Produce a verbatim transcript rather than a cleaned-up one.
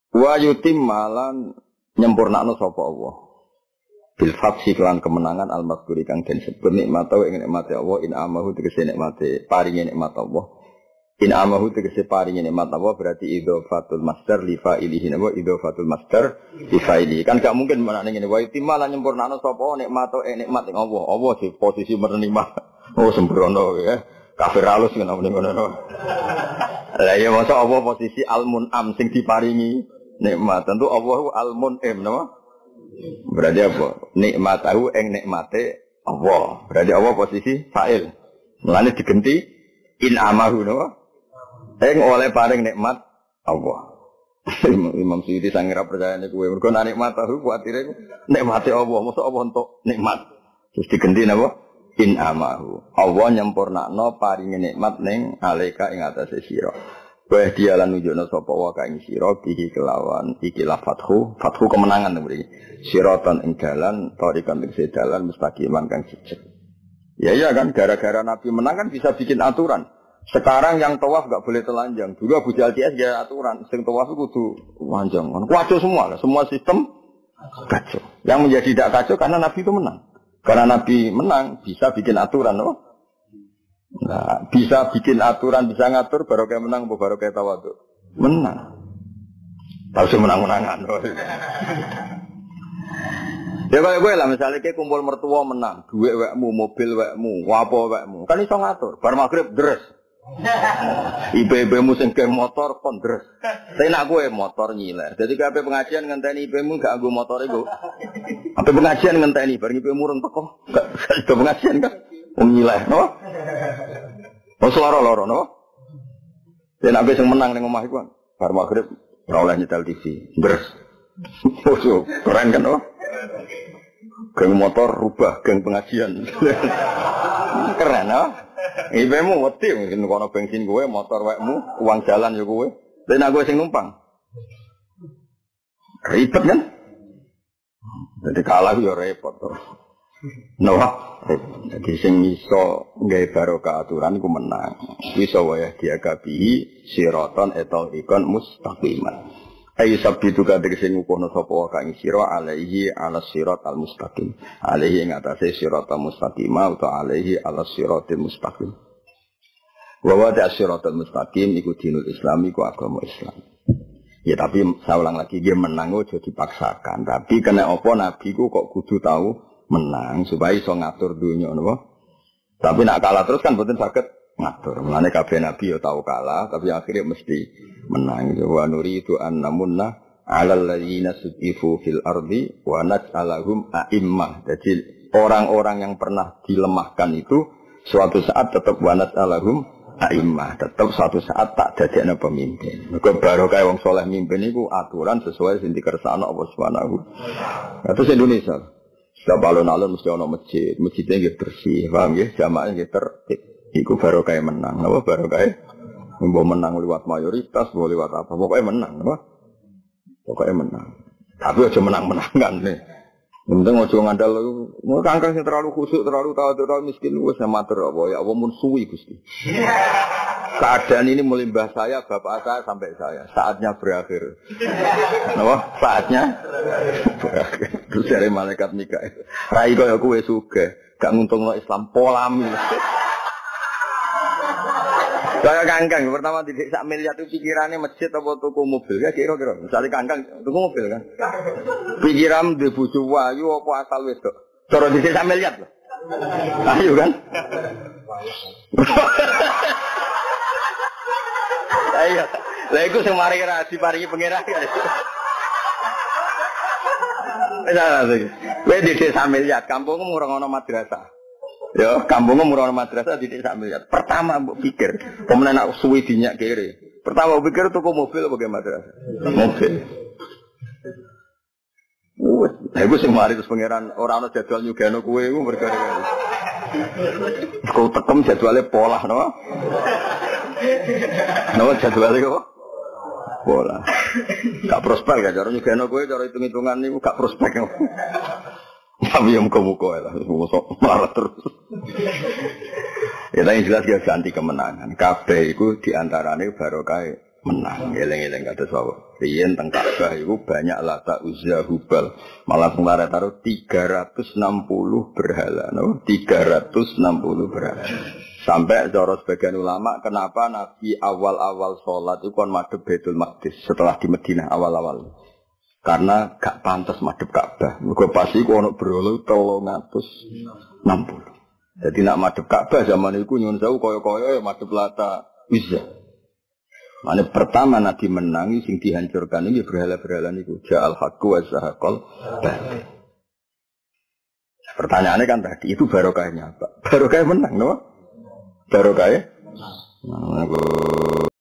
Wa yutim malan nyempurnakno sapa Allah. Bil fathi kelan kemenangan al-mazkuri kang den sebut nikmat wa ing nikmate Allah in amahu tegese nikmate paringe nikmat Allah. In amahu tegese paringe nikmat Allah berarti idhofatul masdar li fa'ilihi wa idhofatul masdar li fa'ilihi. Kan gak mungkin menane ngene wa yutim malan nyempurnakno sapa nikmat wa ing nikmat ing Allah. Allah di posisi menerima. Oh sembrono ya. Kafir halus ngono ngono. Lah ya masa Allah posisi al-mun'am sing diparingi nikmat. Tentu Allah al-mun'im napa? Berarti apa? Nikmatahu ing nikmate Allah. Berarti Allah posisi fa'il. Mulane digenti in amahu napa? Ing oleh paring nikmat Allah. Imam Suyuti sang ora percaya niku kowe. Mergo nek nikmatahu kuwatire nikmate Allah, mosok Allah entuk nikmat. Terus digenti napa? In amahu. Allah nyempurnakno paringe nikmat ning alika ing atase sira. Wa dialan nunjukna sapa wa ka ing sira bihi kelawan ikilah fathu, fathu kemenangan mriki. Siratan ing dalan, tarikan ing dalan mustaqiman kang jejeg. Ya iya kan gara-gara Nabi menang kan bisa bikin aturan. Sekarang yang tawaf enggak boleh telanjang. Dulu Abu Jahal T S dia aturan, sing tawaf itu kudu telanjang. Kacau semua lah, semua sistem kacau. Yang menjadi tidak kacau karena Nabi itu menang. Karena Nabi menang bisa bikin aturan, loh. Nah, bisa bikin aturan, bisa ngatur baru kayak menang, baru kayak tawadhu. Menang. Tahu sih menang-menangan. Ya kayak gue lah, misalnya kayak kumpul mertua menang, duit wekmu, mobil wekmu, wapo wekmu, kan iso ngatur. Bar maghrib deres. Ibu-ibumu sing ke motor kon deres. Tapi nak gue motor nyiler. Jadi kabeh pengajian ngenteni ibumu gak nggo motor iku. Apa pengajian ngenteni bar ibumu urung teko. Gak iso pengajian kan. Wong nyiler, no? Wong loro-loro, no? Yen nek sing menang ning omah iku bar maghrib ora oleh nyetel T V. Deres. Oh, keren kan, no? Geng motor rubah geng pengajian. Keren, no? Ibumu wedi mungkin kono bensin gue, motor wekmu, uang jalan ya gue. Tapi nak gue sing numpang. Ribet kan? Jadi kalah ya repot tuh. Noah, jadi sing iso nggawe barokah aturan ku menang. Iso wae diagabi siratan etol ikon mustaqiman. Ayo sabtu kadir sing ngukono sapa wae kang sira alaihi ala sirat al mustaqim. Alaihi ing atase sirat al mustaqim utawa alaihi ala siratil mustaqim. Wa wa ta siratal mustaqim iku dinul Islam iku agama Islam. Ya tapi saya ulang lagi dia menang aja dipaksakan. Tapi kena apa nabi ku kok kudu tahu menang supaya iso ngatur dunya napa. Tapi nak kalah terus kan mboten saged ngatur. Mulane kabeh nabi ya tahu kalah tapi akhirnya mesti menang. Wa nuridu an namunna 'alal ladzina sudifu fil ardi wa naj'alahum a'immah. Jadi orang-orang yang pernah dilemahkan itu suatu saat tetap wa naj'alahum a'immah, tetap suatu saat tak dadekna pemimpin. Mergo barokah wong saleh mimpin iku aturan sesuai sing dikersakno Allah Subhanahu. Terus Indonesia setiap alun-alun mesti ana masjid, masjidnya nggih bersih, paham nggih, jamaahnya nggih tertib. Iku barokah menang. Napa barokah? Mbok menang lewat mayoritas, mbok lewat apa? Pokoknya menang, apa? Pokoknya menang. Tapi aja menang-menangan nih. Penting aja ngandel mau kangkang sing terlalu khusuk, terlalu tawadhu, terlalu miskin wis matur apa ya Allah mun suwi Gusti. Keadaan ini melimbah saya, bapak saya sampai saya. Saatnya berakhir. Napa? Saatnya berakhir. Terus dari malaikat Mikail. Rai kaya kowe sugih, gak nguntungno Islam polami. Saya kangkang pertama didik sak miliar itu pikirannya masjid apa tuku mobil ya kira-kira misalnya kangkang tuku mobil kan pikiran di bojo wayu apa asal wedok cara didik sak miliar loh ayo kan ayo lah iku sing mari ra diparingi pangeran ya wis iki kowe didik sak miliar kampungmu ora ono madrasah. Ya, kampungnya murah madrasah didik sak miliar. Pertama mbok pikir, pemenang nak suwi dinyak kere. Pertama mbok pikir tuku mobil apa ge madrasah? Mobil. Wes, lha iku sing mari terus pangeran ora ana jadwal nyugeno kowe iku mergo. Kok tekem jadwale pola no? No jadwale kok? Pola. Gak prospek gak cara nyugeno kowe cara hitung-hitungan niku gak prospek. Tapi yang muka-muka lah, muka marah terus. Ya, tapi jelas dia ganti kemenangan. Kabeh itu diantaranya barokah menang. Eleng-eleng kata sahabat. Riyen teng Ka'bah iku banyak Lata, Uzza, Hubal. Malah kemarin taruh tiga ratus enam puluh berhala, no? tiga ratus enam puluh berhala. Sampai cara sebagian ulama, kenapa Nabi awal-awal sholat itu kan madhep Baitul Maqdis setelah di Madinah awal-awal. Karena gak pantas madhep Ka'bah. Mergo pasti ku ono berhala tiga ratus enam puluh. Jadi nak madhep Ka'bah zaman iku nyuwun sewu kaya-kaya madhep Lata, Uzza. Mane pertama Nabi menangi sing dihancurkan ini berhala-berhala niku ja'al haqqu wa zahaqal batil. Pertanyaannya kan tadi itu barokahnya apa? Barokah menang, no? Barokah. Nah,